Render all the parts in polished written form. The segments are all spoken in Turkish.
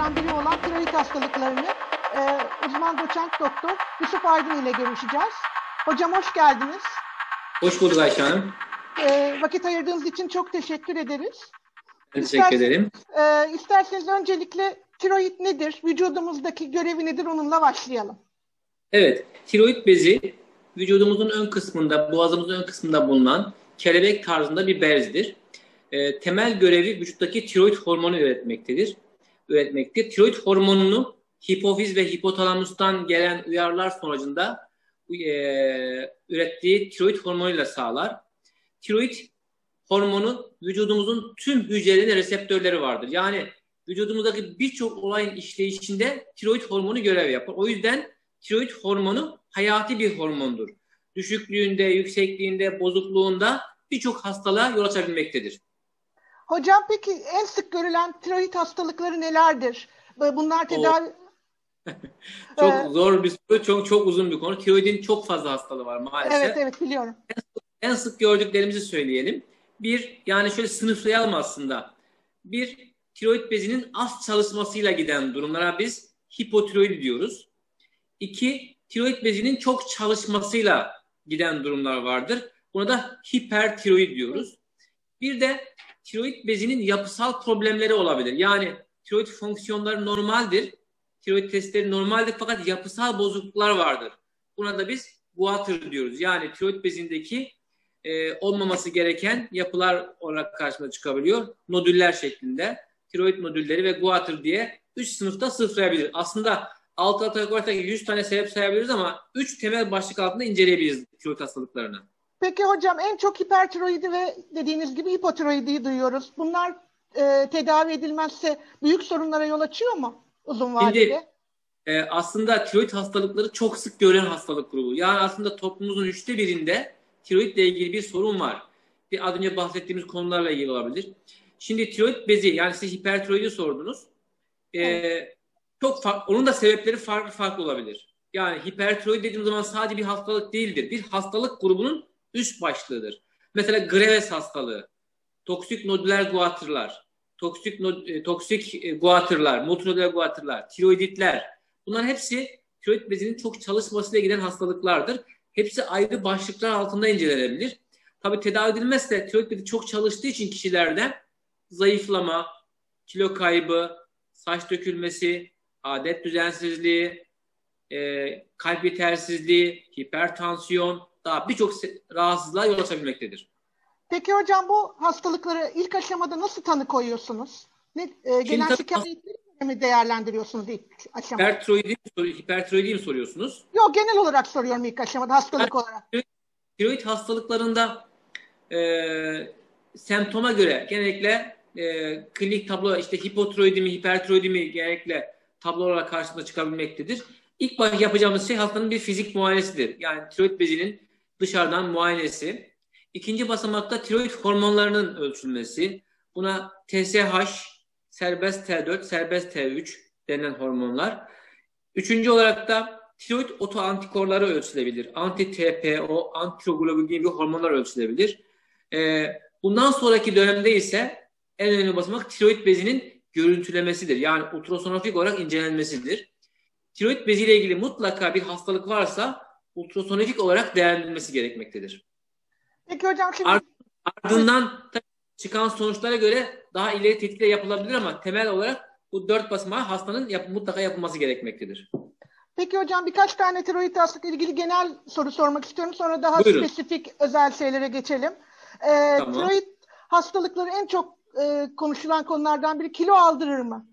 hastalıklarından biri olan tiroid hastalıklarını uzman doçent doktor Yusuf Aydın ile görüşeceğiz. Hocam hoş geldiniz. Hoş bulduk Ayşe Hanım. Vakit ayırdığınız için çok teşekkür ederiz. Teşekkür ederim. İsterseniz öncelikle tiroid nedir, vücudumuzdaki görevi nedir onunla başlayalım. Evet, tiroid bezi vücudumuzun ön kısmında, boğazımızın ön kısmında bulunan kelebek tarzında bir bezdir. Temel görevi vücuttaki tiroid hormonu üretmektedir. Tiroid hormonunu hipofiz ve hipotalamustan gelen uyarılar sonucunda ürettiği tiroid hormonuyla sağlar. Tiroid hormonu vücudumuzun tüm hücrelerinde reseptörleri vardır. Yani vücudumuzdaki birçok olayın işleyişinde tiroid hormonu görev yapar. O yüzden tiroid hormonu hayati bir hormondur. Düşüklüğünde, yüksekliğinde, bozukluğunda birçok hastalığa yol açabilmektedir. Hocam peki en sık görülen tiroid hastalıkları nelerdir? Bunlar tedavi... Çok zor bir soru, çok uzun bir konu. Tiroidin çok fazla hastalığı var maalesef. Evet biliyorum. En sık gördüklerimizi söyleyelim. Bir, yani şöyle sınıflayalım aslında. Bir, tiroid bezinin az çalışmasıyla giden durumlara biz hipotiroid diyoruz. İki, tiroid bezinin çok çalışmasıyla giden durumlar vardır. Buna da hipertiroid diyoruz. Bir de tiroid bezinin yapısal problemleri olabilir. Yani tiroid fonksiyonları normaldir. Tiroid testleri normaldir fakat yapısal bozukluklar vardır. Buna da biz goiter diyoruz. Yani tiroid bezindeki olmaması gereken yapılar olarak karşımıza çıkabiliyor. Nodüller şeklinde. Tiroid nodülleri ve goiter diye 3 sınıfta sınıflayabiliriz. Aslında alt alta 100 tane sebep sayabiliriz ama 3 temel başlık altında inceleyebiliriz tiroid hastalıklarını. Peki hocam en çok hipertiroidi ve dediğiniz gibi hipotiroidi duyuyoruz. Bunlar tedavi edilmezse büyük sorunlara yol açıyor mu uzun vadede? Şimdi aslında tiroid hastalıkları çok sık görülen hastalık grubu. Yani aslında toplumumuzun 3'te 1'inde tiroidle ilgili bir sorun var. Az önce bahsettiğimiz konularla ilgili olabilir. Şimdi tiroid bezi, yani siz hipertiroidi sordunuz. Çok farklı, onun da sebepleri farklı olabilir. Yani hipertiroid dediğim zaman sadece bir hastalık değildir. Bir hastalık grubunun üst başlığıdır. Mesela Graves hastalığı, toksik nodüler goiterlar, toksik goiterlar, multinodüler goiterlar, tiroiditler. Bunların hepsi tiroid bezinin çok çalışmasıyla giden hastalıklardır. Hepsi ayrı başlıklar altında incelenebilir. Tabii tedavi edilmezse tiroid bezi çok çalıştığı için kişilerde zayıflama, kilo kaybı, saç dökülmesi, adet düzensizliği, kalp yetersizliği, hipertansiyon, daha birçok rahatsızlığa yol açabilmektedir. Peki hocam bu hastalıkları ilk aşamada nasıl tanı koyuyorsunuz? Genel şikayetleri mi değerlendiriyorsunuz ilk aşamada? Hipertiroidi mi soruyorsunuz? Yok, genel olarak soruyorum ilk aşamada hastalık olarak. Tiroid hastalıklarında semptoma göre genellikle klinik tablo, işte hipotiroidi mi, hipertiroidi mi genellikle tablo olarak karşımıza çıkabilmektedir. İlk yapacağımız şey hastanın bir fizik muayenesidir. Yani tiroid bezinin dışarıdan muayenesi. İkinci basamakta tiroid hormonlarının ölçülmesi. Buna TSH, serbest T4, serbest T3 denilen hormonlar. Üçüncü olarak da tiroid otoantikorları ölçülebilir. Anti-TPO, antitiroglobulin gibi hormonlar ölçülebilir. Bundan sonraki dönemde ise en önemli basamak tiroid bezinin görüntülemesidir. Yani ultrasonografik olarak incelenmesidir. Tiroid beziyle ilgili mutlaka bir hastalık varsa ultrasonografik olarak değerlendirilmesi gerekmektedir. Peki hocam şimdi... Ardından çıkan sonuçlara göre daha ileri tetkikler yapılabilir ama temel olarak bu 4 basamağı hastanın mutlaka yapılması gerekmektedir. Peki hocam birkaç tane tiroid hastalıkla ilgili genel soru sormak istiyorum. Sonra daha Buyurun. spesifik özel şeylere geçelim. Tamam. Tiroid hastalıkları en çok konuşulan konulardan biri, kilo aldırır mı?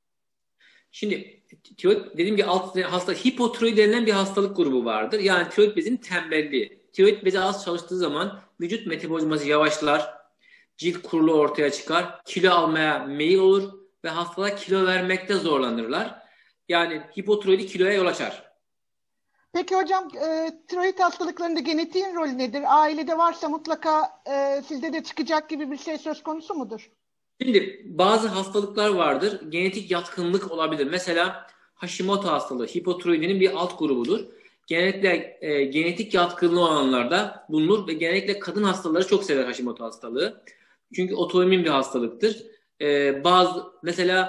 Şimdi tiroid dediğim gibi hipotiroid denilen bir hastalık grubu vardır. Yani tiroid bezinin tembelliği. Tiroid bezi az çalıştığı zaman vücut metabolizması yavaşlar, cilt kuruluğu ortaya çıkar, kilo almaya meyil olur ve hastalar kilo vermekte zorlanırlar. Yani hipotiroidi kiloya yol açar. Peki hocam tiroid hastalıklarında genetiğin rolü nedir? Ailede varsa mutlaka sizde de çıkacak gibi bir şey söz konusu mudur? Şimdi bazı hastalıklar vardır. Genetik yatkınlık olabilir. Mesela Hashimoto hastalığı hipotiroidinin bir alt grubudur. Genellikle genetik yatkınlığı olanlarda bulunur ve genellikle kadın hastaları çok sever Hashimoto hastalığı. Çünkü otoimmün bir hastalıktır. Mesela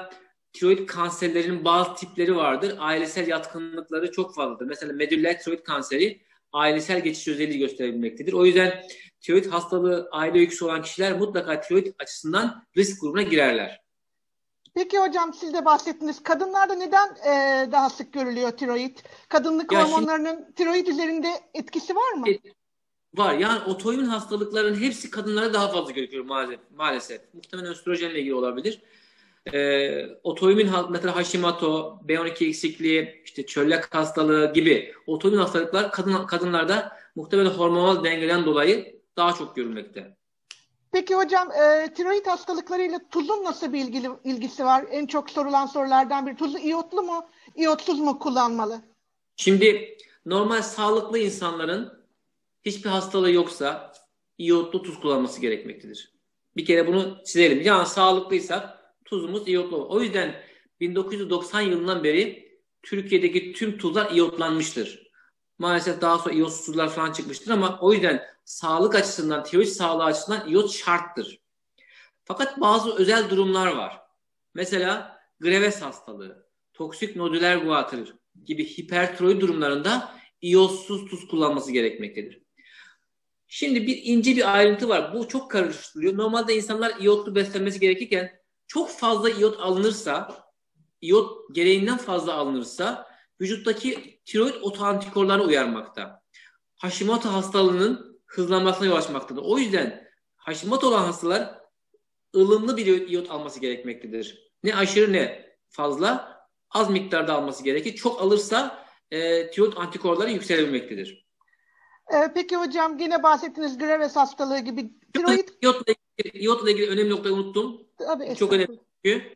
tiroid kanserlerinin bazı tipleri vardır. Ailesel yatkınlıkları çok fazladır. Mesela medüller tiroid kanseri ailesel geçiş özelliği gösterebilmektedir. O yüzden tiroid hastalığı aile öyküsü olan kişiler mutlaka tiroid açısından risk grubuna girerler. Peki hocam, siz de bahsettiniz. Kadınlarda neden daha sık görülüyor tiroid? Kadınlık Ya hormonlarının tiroid üzerinde etkisi var mı? Var. Yani otoimmün hastalıkların hepsi kadınlara daha fazla görülüyor maalesef. Muhtemelen östrojenle ilgili olabilir. Otoimmün mesela Hashimoto, B12 eksikliği, işte çölyak hastalığı gibi otoimmün hastalıklar kadınlarda muhtemelen hormonal dengeden dolayı daha çok görülmekte. Peki hocam, tiroid hastalıklarıyla tuzun nasıl bir ilgisi var? En çok sorulan sorulardan biri. Tuzu iyotlu mu, iyotsuz mu kullanmalı? Şimdi normal sağlıklı insanların hiçbir hastalığı yoksa iyotlu tuz kullanması gerekmektedir. Bir kere bunu çizelim. Yani sağlıklıysak tuzumuz iyotlu. O yüzden 1990 yılından beri Türkiye'deki tüm tuzlar iyotlanmıştır. Maalesef daha sonra iyotsuz tuzlar falan çıkmıştır ama o yüzden sağlık açısından, tiroid sağlığı açısından iyot şarttır. Fakat bazı özel durumlar var. Mesela Graves hastalığı, toksik nodüler guatr gibi hipertiroid durumlarında iyotsuz tuz kullanması gerekmektedir. Şimdi ince bir ayrıntı var. Bu çok karıştırılıyor. Normalde insanlar iyotlu beslenmesi gerekirken çok fazla iyot alınırsa, iyot gereğinden fazla alınırsa vücuttaki tiroid otoantikorları uyarmakta. Hashimoto hastalığının hızlanmasına yol açmaktadır. O yüzden Hashimoto olan hastalar ılımlı bir iyot alması gerekmektedir. Ne aşırı ne fazla, az miktarda alması gerekir. Çok alırsa tiroid antikorları yükselebilmektedir. Peki hocam, yine bahsettiniz Graves hastalığı gibi. Tiroid... İyotla ilgili önemli noktayı unuttum. Tabii, çok önemli. Çünkü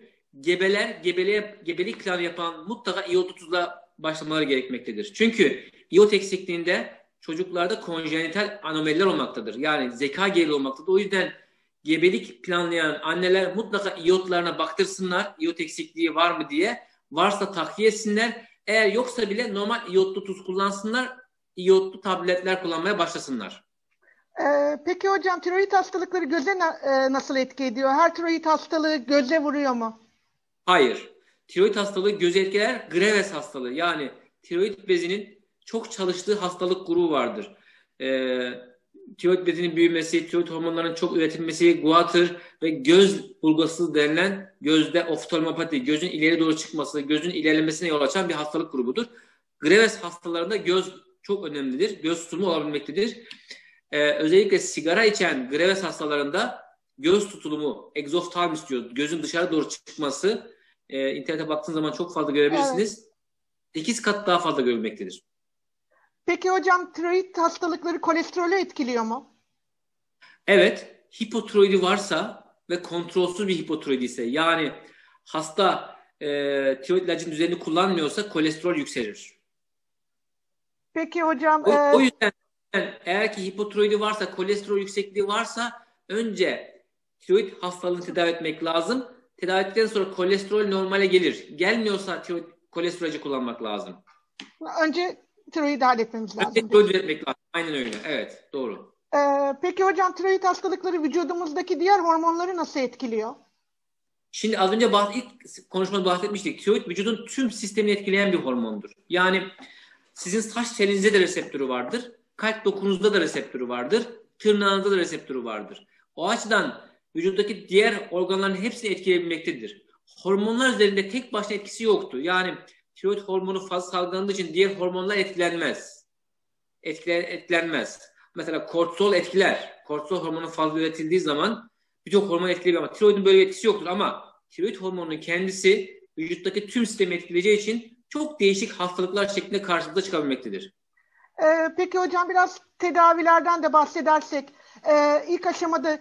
gebelik planı yapan mutlaka iyotlu tuzla başlamaları gerekmektedir. Çünkü iyot eksikliğinde çocuklarda konjenital anomaliler olmaktadır. Yani zeka geriliği olmaktadır. O yüzden gebelik planlayan anneler mutlaka iyotlarına baktırsınlar. İyot eksikliği var mı diye. Varsa takviye etsinler. Eğer yoksa bile normal iyotlu tuz kullansınlar. İyotlu tabletler kullanmaya başlasınlar. Peki hocam, tiroid hastalıkları göze nasıl etki ediyor? Her tiroid hastalığı göze vuruyor mu? Hayır. Tiroid hastalığı göze etkiler. Graves hastalığı. Yani tiroid bezinin çok çalıştığı hastalık grubu vardır. Tiroid bezinin büyümesi, tiroid hormonlarının çok üretilmesi, guatr ve göz bulgası denilen gözde oftalmopati, gözün ileri doğru çıkması, gözün ilerlemesine yol açan bir hastalık grubudur. Graves hastalarında göz çok önemlidir. Göz tutulma olabilmektedir. Özellikle sigara içen Graves hastalarında göz tutulumu, egzoftalmis diyor, gözün dışarı doğru çıkması, internete baktığınız zaman çok fazla görebilirsiniz. Evet. 8 kat daha fazla görülmektedir. Peki hocam, tiroid hastalıkları kolesterolü etkiliyor mu? Evet. Hipotiroidi varsa ve kontrolsüz bir hipotiroidi ise, yani hasta tiroid ilacının düzenini kullanmıyorsa kolesterol yükselir. Peki hocam. O yüzden eğer ki hipotiroidi varsa, kolesterol yüksekliği varsa önce tiroid hastalığını tedavi etmek lazım. Tedavi ettikten sonra kolesterol normale gelir. Gelmiyorsa tiroid kolesterolcü kullanmak lazım. Önce tiroidi halletmemiz lazım. Önce tiroid üretmek lazım. Aynen öyle. Evet, doğru. Peki hocam, tiroid hastalıkları vücudumuzdaki diğer hormonları nasıl etkiliyor? Şimdi az önce ilk konuşmada bahsetmiştik. Tiroid vücudun tüm sistemini etkileyen bir hormondur. Yani sizin saç telinizde de reseptörü vardır. Kalp dokunuzda da reseptörü vardır. Tırnağınızda da reseptörü vardır. O açıdan vücuttaki diğer organların hepsini etkileyebilmektedir. Hormonlar üzerinde tek başına etkisi yoktu. Yani tiroid hormonu fazla salgılandığı için diğer hormonlar etkilenmez. Etkilenmez. Mesela kortizol etkiler. Kortizol hormonu fazla üretildiği zaman birçok hormon etkileyebilir ama tiroidin böyle bir etkisi yoktur. Ama tiroid hormonunun kendisi vücuttaki tüm sistemi etkileyeceği için çok değişik hastalıklar şeklinde karşımıza çıkabilmektedir. Peki hocam, biraz tedavilerden de bahsedersek, ilk aşamada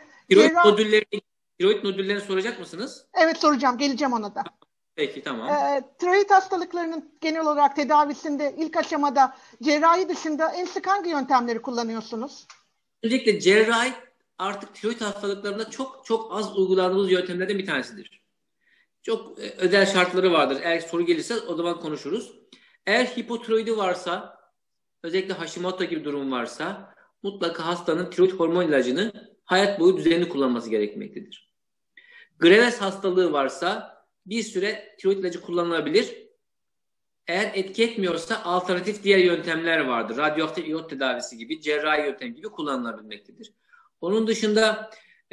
tiroid nodüllerini soracak mısınız? Evet, soracağım. Geleceğim ona da. Peki, tamam. Tiroid hastalıklarının genel olarak tedavisinde ilk aşamada cerrahi dışında en sık hangi yöntemleri kullanıyorsunuz? Öncelikle cerrahi artık tiroid hastalıklarında çok çok az uyguladığımız yöntemlerden bir tanesidir. Çok özel şartları vardır. Eğer soru gelirse o zaman konuşuruz. Eğer hipotiroidi varsa, özellikle Hashimoto gibi durum varsa mutlaka hastanın tiroid hormon ilacını hayat boyu düzenli kullanması gerekmektedir. Graves hastalığı varsa bir süre tiroid ilacı kullanılabilir. Eğer etki etmiyorsa alternatif diğer yöntemler vardır. Radyoaktif iyot tedavisi gibi, cerrahi yöntem gibi kullanılabilmektedir. Onun dışında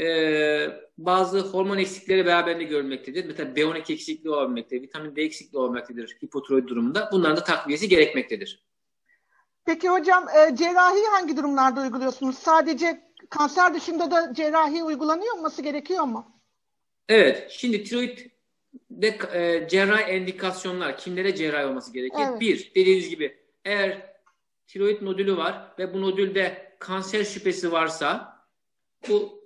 bazı hormon eksikleri beraberinde görülmektedir. Mesela B12 eksikliği olabilmektedir, vitamin D eksikliği olabilmektedir hipotiroid durumunda. Bunların da takviyesi gerekmektedir. Peki hocam cerrahi hangi durumlarda uyguluyorsunuz? Sadece kanser dışında da cerrahi uygulanıyor olması gerekiyor mu? Evet, şimdi tiroidde cerrahi endikasyonlar, kimlere cerrahi olması gerekir? Evet. Bir, dediğiniz gibi eğer tiroid nodülü var ve bu nodülde kanser şüphesi varsa bu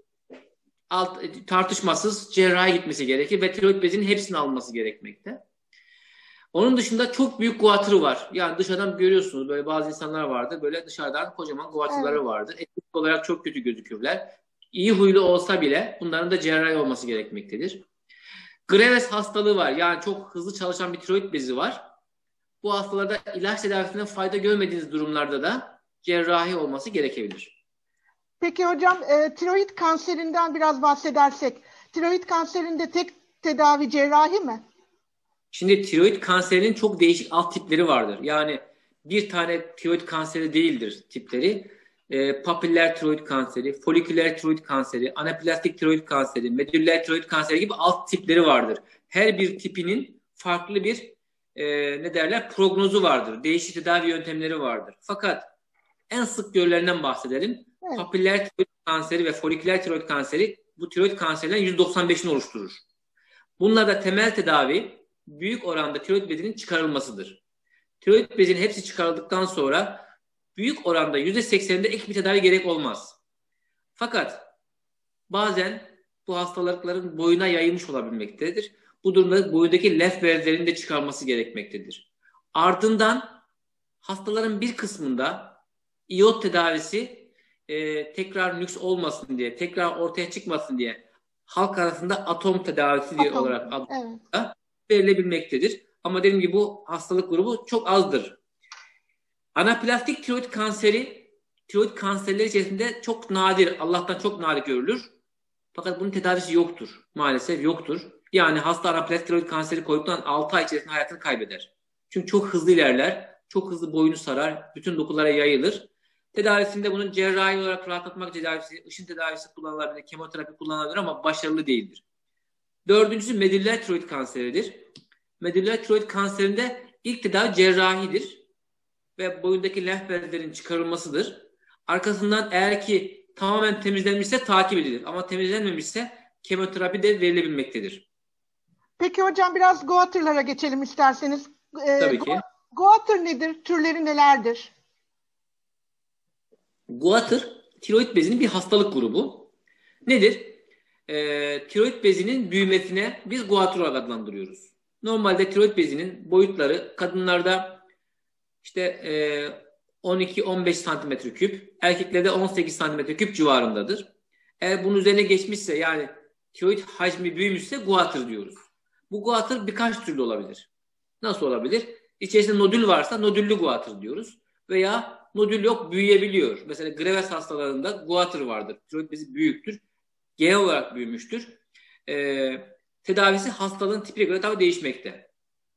tartışmasız cerrahi gitmesi gerekir ve tiroid bezinin hepsini alması gerekmekte. Onun dışında çok büyük guatrı var. Yani dışarıdan görüyorsunuz böyle bazı insanlar vardır. Böyle dışarıdan kocaman guatrları vardır. Estetik olarak çok kötü gözükürler. İyi huylu olsa bile bunların da cerrahi olması gerekmektedir. Graves hastalığı var. Yani çok hızlı çalışan bir tiroid bezi var. Bu hastalarda ilaç tedavisinden fayda görmediğiniz durumlarda da cerrahi olması gerekebilir. Peki hocam tiroid kanserinden biraz bahsedersek. Tiroid kanserinde tek tedavi cerrahi mi? Şimdi tiroid kanserinin çok değişik alt tipleri vardır. Yani bir tane tiroid kanseri değildir tipleri. Papiller tiroid kanseri, foliküler tiroid kanseri, anaplastik tiroid kanseri, medüller tiroid kanseri gibi alt tipleri vardır. Her bir tipinin farklı bir prognozu vardır. Değişik tedavi yöntemleri vardır. Fakat en sık görülenden bahsedelim. Evet. Papiller tiroid kanseri ve foliküler tiroid kanseri bu tiroid kanserinden %95'ini oluşturur. Bunlarda temel tedavi büyük oranda tiroid bezinin çıkarılmasıdır. Tiroid bezinin hepsi çıkarıldıktan sonra büyük oranda %80'inde ek bir tedavi gerek olmaz. Fakat bazen bu hastalıkların boyuna yayılmış olabilmektedir. Bu durumda boyundaki lenf bezlerinin de çıkarılması gerekmektedir. Ardından hastaların bir kısmında iyot tedavisi tekrar nüks olmasın diye, tekrar ortaya çıkmasın diye halk arasında atom tedavisi diye olarak verilebilmektedir. Ama dediğim gibi bu hastalık grubu çok azdır. Anaplastik tiroid kanseri, tiroid kanserleri içerisinde çok nadir, Allah'tan çok nadir görülür. Fakat bunun tedavisi yoktur. Maalesef yoktur. Yani hasta anaplastik tiroid kanseri koyduktan 6 ay içerisinde hayatını kaybeder. Çünkü çok hızlı ilerler, çok hızlı boyunu sarar, bütün dokulara yayılır. Tedavisinde bunun cerrahi olarak rahatlatmak tedavisi, ışın tedavisi kullanılabilir, kemoterapi kullanılabilir ama başarılı değildir. Dördüncüsü medüller tiroid kanseridir. Medüller tiroid kanserinde ilk tedavi cerrahidir ve boyundaki lenf bezlerin çıkarılmasıdır. Arkasından eğer ki tamamen temizlenmişse takip edilir ama temizlenmemişse kemoterapi de verilebilmektedir. Peki hocam biraz goitrlara geçelim isterseniz. Tabii ki. Goitr nedir? Türleri nelerdir? Goitr, tiroid bezinin bir hastalık grubu. Nedir? Tiroid bezinin büyümesine biz goitr olarak adlandırıyoruz. Normalde tiroid bezinin boyutları kadınlarda işte 12-15 santimetre küp, erkeklerde 18 santimetre küp civarındadır. Eğer bunun üzerine geçmişse yani tiroid hacmi büyümüşse goitr diyoruz. Bu goitr birkaç türlü olabilir. Nasıl olabilir? İçerisinde nodül varsa nodüllü goitr diyoruz. Veya nodül yok büyüyebiliyor. Mesela Graves hastalarında goitr vardır. Tiroid bezi büyüktür. Genel olarak büyümüştür. Tedavisi hastalığın tipine göre tabii değişmekte.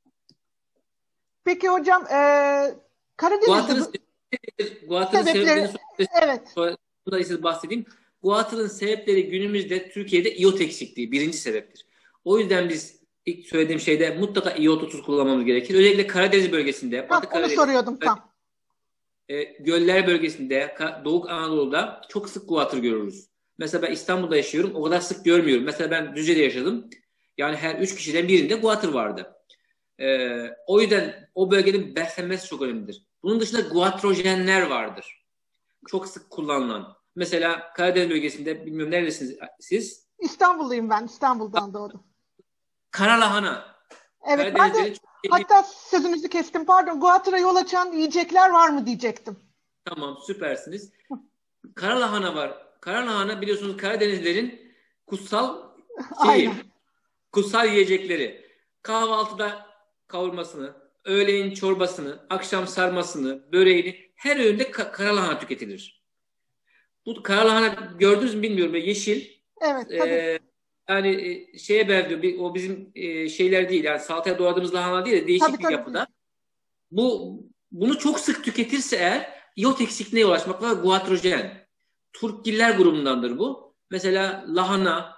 Peki hocam Karadeniz'de Goitr'ın sebepleri evet. Bundan size bahsedeyim. Goitr'ın sebepleri günümüzde Türkiye'de iyot eksikliği birinci sebeptir. O yüzden biz ilk söylediğim şeyde mutlaka iyot 30 kullanmamız gerekir. Özellikle Karadeniz bölgesinde, Batı Karadeniz, soruyordum tam. Göller bölgesinde, Doğu Anadolu'da çok sık goitr görürüz. Mesela ben İstanbul'da yaşıyorum. O kadar sık görmüyorum. Mesela ben Düzce'de yaşadım. Yani her 3 kişiden birinde goitr vardı. O yüzden o bölgenin beslenmesi çok önemlidir. Bunun dışında goitrojenler vardır. Çok sık kullanılan. Mesela Karadeniz bölgesinde, bilmiyorum neredesiniz siz? İstanbulluyum ben. İstanbul'dan doğdum. Kara lahana. Evet ben de hatta sözünüzü kestim pardon. Goitr'a yol açan yiyecekler var mı diyecektim. Tamam süpersiniz. Kara lahana var. Kara lahana biliyorsunuz Karadenizlerin kutsal kutsal yiyecekleri. Kahvaltıda kavurmasını, öğleyin çorbasını, akşam sarmasını, böreğini her öğünde kara lahana tüketilir. Bu kara lahana gördünüz mü bilmiyorum. Yeşil. Evet tabii. yani şeye benziyor. O bizim şeyler değil. Yani salataya doğradığımız lahana değil de değişik Tabii bir tabii. yapıda. Bunu çok sık tüketirse eğer iot eksikliğine yol açmak var. Guatrojen. Turpgiller grubundandır bu. Mesela lahana,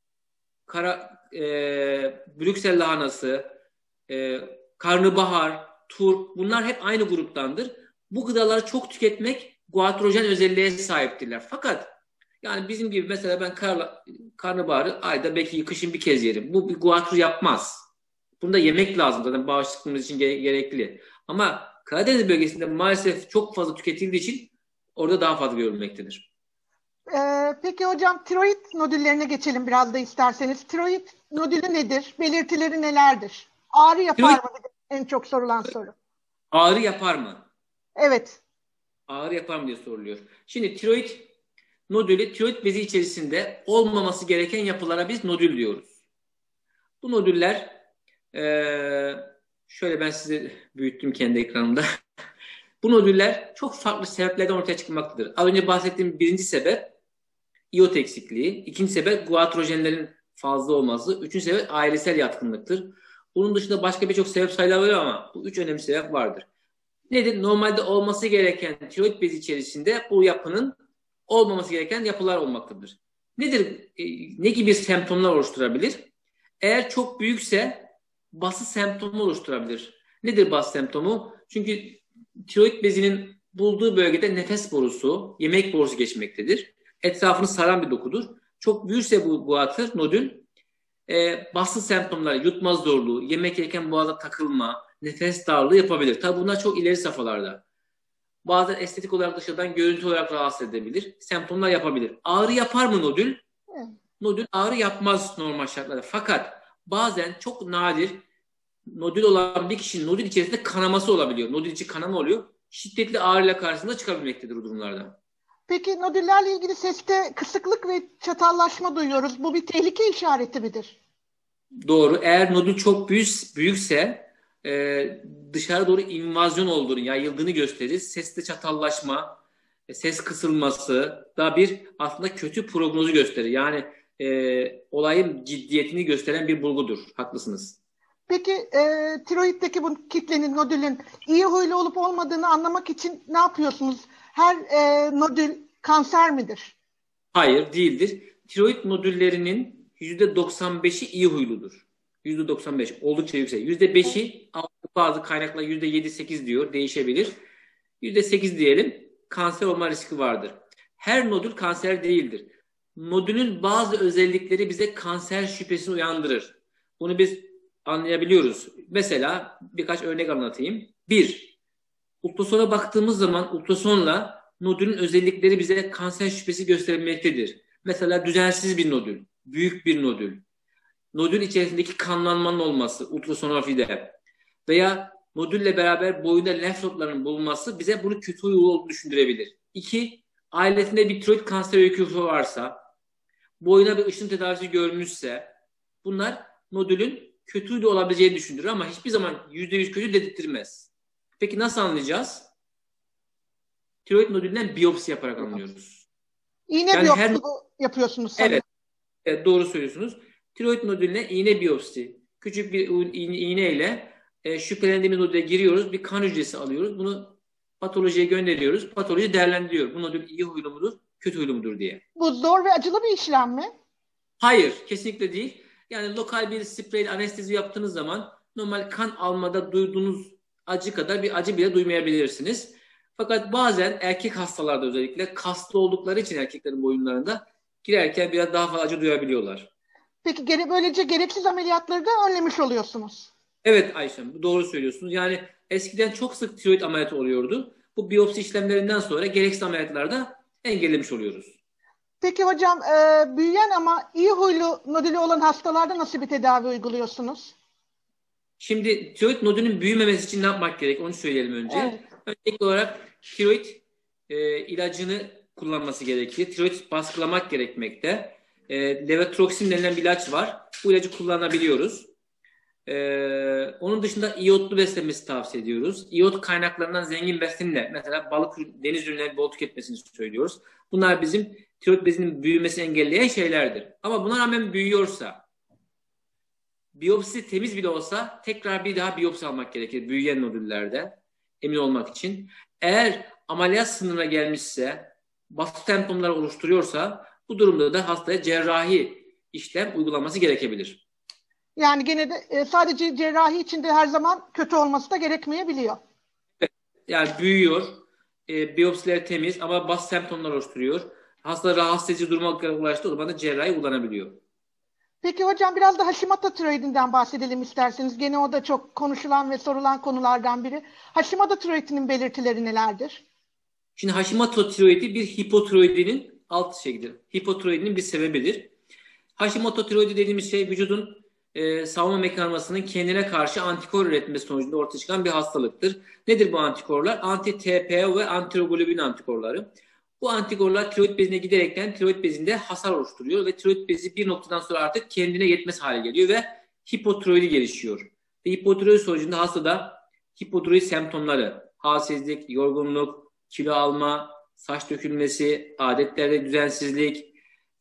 Brüksel lahanası, karnabahar, turp, bunlar hep aynı gruptandır. Bu gıdaları çok tüketmek guatrojen özelliğe sahiptirler. Fakat yani bizim gibi mesela ben karnabaharı ayda belki kışın bir kez yerim. Bu bir guatro yapmaz. Bunu da yemek lazım zaten bağışıklığımız için gerekli. Ama Karadeniz bölgesinde maalesef çok fazla tüketildiği için orada daha fazla görülmektedir. Peki hocam, tiroid nodüllerine geçelim biraz da isterseniz. Tiroid nodülü nedir? Belirtileri nelerdir? Ağrı yapar Tiroid mı? En çok sorulan soru. ağrı yapar mı? Evet. Ağrı yapar mı diye soruluyor. Şimdi tiroid nodülü, tiroid bezi içerisinde olmaması gereken yapılara biz nodül diyoruz. Bu nodüller şöyle ben size büyüttüm kendi ekranımda. Bu nodüller çok farklı sebeplerden ortaya çıkmaktadır. Az önce bahsettiğim birinci sebep iot eksikliği. İkinci sebep guatrojenlerin fazla olması. Üçüncü sebep ailesel yatkınlıktır. Bunun dışında başka birçok sebep sayılabilir ama bu üç önemli sebep vardır. Nedir? Normalde olması gereken tiroid bezi içerisinde bu yapının olmaması gereken yapılar olmaktadır. Nedir? Ne gibi semptomlar oluşturabilir? Eğer çok büyükse bası semptomu oluşturabilir. Nedir bası semptomu? Çünkü tiroid bezinin bulduğu bölgede nefes borusu, yemek borusu geçmektedir. Etrafını saran bir dokudur. Çok büyürse bu atır, nodül, bası semptomları, yutma zorluğu, yemek yerken boğaza takılma, nefes darlığı yapabilir. Tabi bunlar çok ileri safhalarda. Bazen estetik olarak dışarıdan görüntü olarak rahatsız edebilir. Semptomlar yapabilir. Ağrı yapar mı nodül? Nodül ağrı yapmaz normal şartlarda. Fakat bazen çok nadir nodül olan bir kişinin nodül içerisinde kanaması olabiliyor. Nodül içi kanama oluyor. Şiddetli ağrıyla karşısında çıkabilmektedir o durumlarda. Peki nodüllerle ilgili seste kısıklık ve çatallaşma duyuyoruz. Bu bir tehlike işareti midir? Doğru. Eğer nodül çok büyükse dışarı doğru invazyon olduğunu, yayıldığını gösterir. Seste çatallaşma, ses kısılması da bir aslında kötü prognozu gösterir. Yani olayın ciddiyetini gösteren bir bulgudur. Haklısınız. Peki tiroiddeki bu kitlenin, nodülün iyi huylu olup olmadığını anlamak için ne yapıyorsunuz? Her nodül kanser midir? Hayır, değildir. Tiroid nodüllerinin %95'i iyi huyludur. %95 oldukça yüksek. %5'i bazı kaynaklar %7-8 diyor. Değişebilir. %8 diyelim, kanser olma riski vardır. Her nodül kanser değildir. Nodülün bazı özellikleri bize kanser şüphesini uyandırır. Bunu biz anlayabiliyoruz. Mesela birkaç örnek anlatayım. Bir, ultrasona baktığımız zaman ultrasonla nodülün özellikleri bize kanser şüphesi göstermektedir. Mesela düzensiz bir nodül, büyük bir nodül, nodül içerisindeki kanlanmanın olması ultrasonografide veya nodülle beraber boyunda lenf nodlarının bulunması bize bunu kötü huylu olduğunu düşündürebilir. İki, ailesinde bir tiroid kanser öyküsü varsa, boyuna bir ışın tedavisi görmüşse bunlar nodülün kötü huylu olabileceğini düşündürür ama hiçbir zaman %100 kötü dedirtmez. Peki nasıl anlayacağız? Tiroid nodülünden biyopsi yaparak anlıyoruz. İğne yani biyopsi yapıyorsunuz sanırım. Evet, doğru söylüyorsunuz. Tiroid nodülüne iğne biyopsi. Küçük bir iğne ile şüphelendiğimiz nodüle giriyoruz. Bir kan hücresi alıyoruz. Bunu patolojiye gönderiyoruz. Patoloji değerlendiriyor. Bu nodül iyi huylu mudur, kötü huylu mudur diye. Bu zor ve acılı bir işlem mi? Hayır, kesinlikle değil. Yani lokal bir sprey anestezi yaptığınız zaman normal kan almada duyduğunuz acı kadar bir acı bile duymayabilirsiniz. Fakat bazen erkek hastalarda özellikle kaslı oldukları için erkeklerin boyunlarında girerken biraz daha fazla acı duyabiliyorlar. Peki böylece gereksiz ameliyatları da önlemiş oluyorsunuz. Evet Ayşem, doğru söylüyorsunuz. Yani eskiden çok sık tiroid ameliyatı oluyordu. Bu biyopsi işlemlerinden sonra gereksiz ameliyatlarda engellemiş oluyoruz. Peki hocam, büyüyen ama iyi huylu nodülü olan hastalarda nasıl bir tedavi uyguluyorsunuz? Şimdi tiroid nodülün büyümemesi için ne yapmak gerek? Onu söyleyelim önce. Evet. Öncelikli olarak tiroid ilacını kullanması gerekir. Tiroid baskılamak gerekmekte. Levotiroxin denilen bir ilaç var. Bu ilacı kullanabiliyoruz. Onun dışında iyotlu beslenmesi tavsiye ediyoruz. İyot kaynaklarından zengin besinle, mesela balık, deniz ürünleri bol tüketmesini söylüyoruz. Bunlar bizim tiroid bezinin büyümesini engelleyen şeylerdir. Ama buna rağmen büyüyorsa, biyopsi temiz bile olsa tekrar bir daha biyopsi almak gerekir büyüyen nodüllerde emin olmak için. Eğer ameliyat sınırına gelmişse, baskı semptomları oluşturuyorsa bu durumda da hastaya cerrahi işlem uygulaması gerekebilir. Yani gene de sadece cerrahi için de her zaman kötü olması da gerekmeyebiliyor. Yani büyüyor, biyopsiler temiz ama baskı semptomları oluşturuyor. Hasta rahatsız edici duruma ulaştığı zaman da cerrahi uygulanabiliyor. Peki hocam biraz da Hashimoto tiroidinden bahsedelim isterseniz. Gene o da çok konuşulan ve sorulan konulardan biri. Hashimoto tiroidinin belirtileri nelerdir? Şimdi Hashimoto tiroidi bir hipotiroidinin alt şeyidir. Hipotiroidinin bir sebebidir. Hashimoto tiroidi dediğimiz şey vücudun savunma mekanizmasının kendine karşı antikor üretmesi sonucunda ortaya çıkan bir hastalıktır. Nedir bu antikorlar? Anti-TPO ve antiroglobulin antikorları. Bu antikorlar tiroid bezine giderekten tiroid bezinde hasar oluşturuyor ve tiroid bezi bir noktadan sonra artık kendine yetmez hale geliyor ve hipotiroidi gelişiyor. Ve hipotiroid sonucunda hastada hipotiroid semptomları, halsizlik, yorgunluk, kilo alma, saç dökülmesi, adetlerde düzensizlik,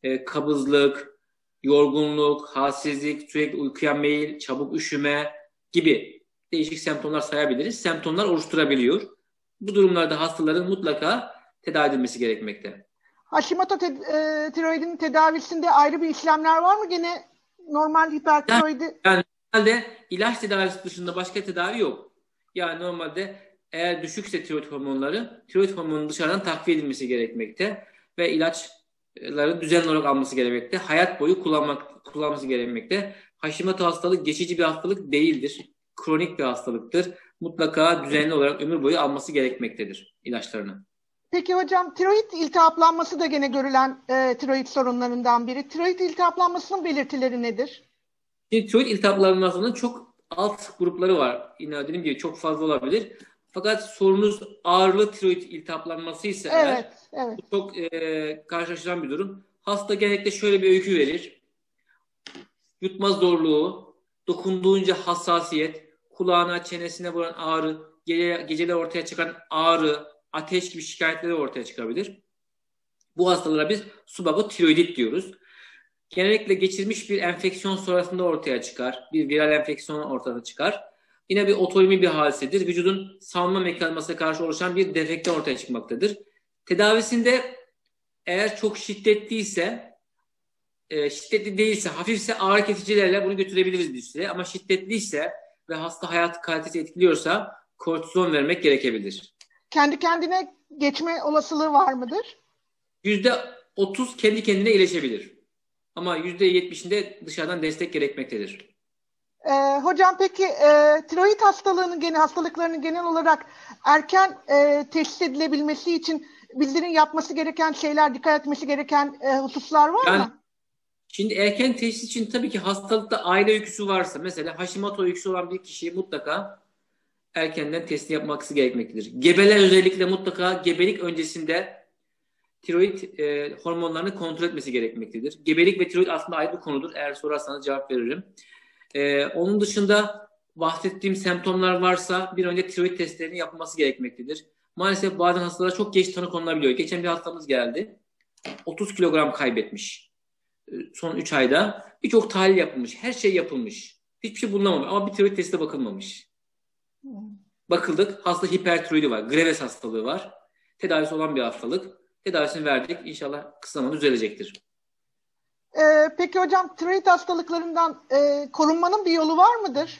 kabızlık, yorgunluk, halsizlik, sürekli uykuya meyil, çabuk üşüme gibi değişik semptomlar sayabiliriz. Semptomlar oluşturabiliyor. Bu durumlarda hastaların mutlaka tedavi edilmesi gerekmekte. Hashimoto tiroidinin tedavisinde ayrı bir işlemler var mı? Gene normal hipertiroidi... Yani normalde ilaç tedavisi dışında başka tedavi yok. Yani normalde eğer düşükse tiroid hormonları, tiroid hormonunun dışarıdan takviye edilmesi gerekmekte ve ilaçları düzenli olarak alması gerekmekte. Hayat boyu kullanması gerekmekte. Hashimoto hastalığı geçici bir hastalık değildir. Kronik bir hastalıktır. Mutlaka düzenli olarak ömür boyu alması gerekmektedir ilaçlarını. Peki hocam tiroid iltihaplanması da gene görülen tiroid sorunlarından biri. Tiroid iltihaplanmasının belirtileri nedir? Şimdi tiroid iltihaplanmasının çok alt grupları var. Yine dediğim gibi çok fazla olabilir. Fakat sorunuz ağırlı tiroid iltihaplanması ise evet. bu çok karşılaşılan bir durum. Hasta genellikle şöyle bir öykü verir. Yutma zorluğu, dokunduğunca hassasiyet, kulağına, çenesine vuran ağrı, geceler ortaya çıkan ağrı, ateş gibi şikayetleri ortaya çıkabilir. Bu hastalara biz subako tiroidit diyoruz. Genellikle geçirmiş bir enfeksiyon sonrasında ortaya çıkar. Bir viral enfeksiyon ortaya çıkar. Yine bir otoimmün bir hadisedir. Vücudun savunma mekanizmasına karşı oluşan bir defekte ortaya çıkmaktadır. Tedavisinde eğer çok şiddetliyse, şiddetli değilse, hafifse ağrı kesicilerle bunu götürebiliriz bir süre. Ama şiddetliyse ve hasta hayat kalitesi etkiliyorsa kortizon vermek gerekebilir. Kendi kendine geçme olasılığı var mıdır? %30 kendi kendine iyileşebilir. Ama %70'inde dışarıdan destek gerekmektedir. Hocam peki tiroid hastalıklarının genel olarak erken teşhis edilebilmesi için bizlerin yapması gereken şeyler, dikkat etmesi gereken hususlar var mı? Şimdi erken teşhis için tabii ki hastalıkta aile öyküsü varsa, mesela Hashimoto öyküsü olan bir kişi mutlaka erkenden testi yapması gerekmektedir. Gebeler özellikle mutlaka gebelik öncesinde tiroid hormonlarını kontrol etmesi gerekmektedir. Gebelik ve tiroid aslında ayrı bir konudur. Eğer sorarsanız cevap veririm. Onun dışında bahsettiğim semptomlar varsa bir önce tiroid testlerinin yapılması gerekmektedir. Maalesef bazen hastalara çok geç tanı konulabiliyor. Geçen bir hastamız geldi. 30 kilogram kaybetmiş. Son 3 ayda. Birçok tahlil yapılmış. Her şey yapılmış. Hiçbir şey bulunamamış. Ama bir tiroid testi bakılmamış. Bakıldık. Hasta hipertiroidi var. Graves hastalığı var. Tedavisi olan bir hastalık. Tedavisini verdik. İnşallah kısa zamanda düzelecektir. Peki hocam tiroid hastalıklarından korunmanın bir yolu var mıdır?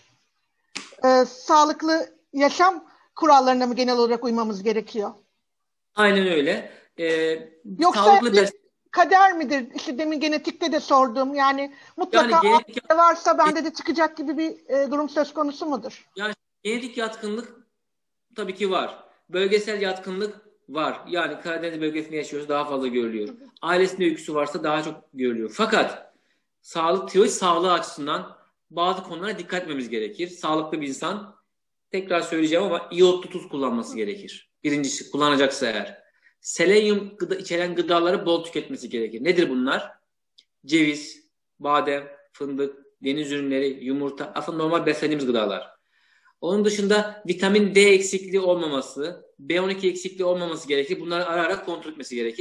Sağlıklı yaşam kurallarına mı genel olarak uymamız gerekiyor? Aynen öyle. Yoksa kader midir? İşte demin genetikte de sordum. Yani mutlaka varsa bende de çıkacak gibi bir durum söz konusu mudur? Yani genetik yatkınlık tabii ki var. Bölgesel yatkınlık var. Yani Karadeniz bölgesinde yaşıyoruz, daha fazla görülüyor. Ailesinde öyküsü varsa daha çok görülüyor. Fakat tiroid sağlığı açısından bazı konulara dikkat etmemiz gerekir. Sağlıklı bir insan, tekrar söyleyeceğim ama iyotlu tuz kullanması gerekir. Birincisi kullanacaksa eğer. Selenyum içeren gıdaları bol tüketmesi gerekir. Nedir bunlar? Ceviz, badem, fındık, deniz ürünleri, yumurta. Aslında normal beslendiğimiz gıdalar. Onun dışında vitamin D eksikliği olmaması, B12 eksikliği olmaması gerekir. Bunları ara ara kontrol etmesi gerekir.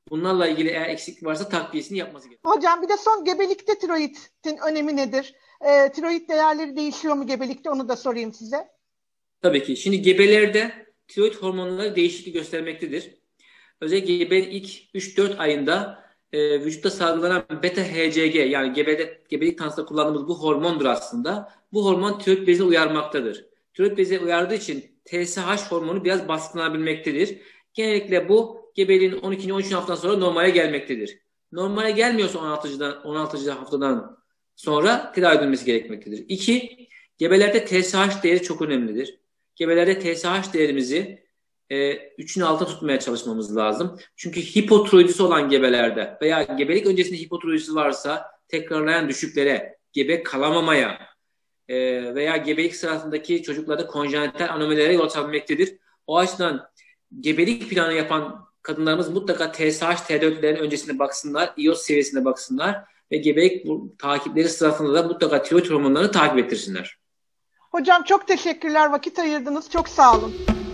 Bunlarla ilgili eğer eksiklik varsa takviyesini yapması gerekiyor. Hocam bir de son, gebelikte tiroidin önemi nedir? Tiroid değerleri değişiyor mu gebelikte? Onu da sorayım size. Tabii ki. Şimdi gebelerde tiroid hormonları değişiklik göstermektedir. Özellikle gebelik ilk 3-4 ayında vücutta salgılanan beta HCG, yani gebelik tansiyonunda kullandığımız bu hormondur aslında. Bu hormon tiroid bezini uyarmaktadır. Tiroid bezi uyardığı için TSH hormonu biraz baskılanabilmektedir. Genellikle bu gebeliğin 12. 13. haftadan sonra normale gelmektedir. Normale gelmiyorsa 16. haftadan sonra tedavi edilmesi gerekmektedir. 2. Gebelerde TSH değeri çok önemlidir. Gebelerde TSH değerimizi 3'ün altına tutmaya çalışmamız lazım. Çünkü hipotiroidisi olan gebelerde veya gebelik öncesinde hipotiroidisi varsa tekrarlayan düşüklere, gebe kalamamaya veya gebelik sırasındaki çocuklarda konjenital anomalilere yol açabilmektedir. O açıdan gebelik planı yapan kadınlarımız mutlaka TSH, T4'lerin öncesinde baksınlar, iyoz seviyesine baksınlar ve gebelik takipleri sırasında da mutlaka tiroid hormonlarını takip ettirsinler. Hocam çok teşekkürler. Vakit ayırdınız. Çok sağ olun.